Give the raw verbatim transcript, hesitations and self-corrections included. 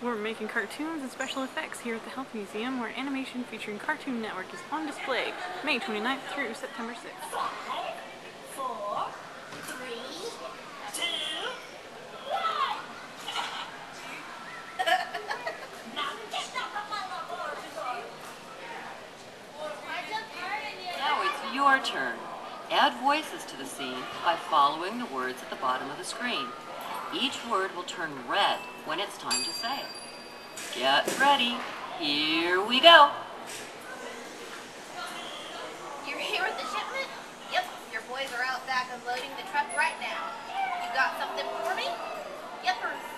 We're making cartoons and special effects here at the Health Museum, where animation featuring Cartoon Network is on display May twenty-ninth through September sixth. Five, four, three, two, one. Now it's your turn. Add voices to the scene by following the words at the bottom of the screen. Each word will turn red when it's time to say it. Get ready. Here we go. You're here with the shipment? Yep, your boys are out back unloading the truck right now. You got something for me? Yepers.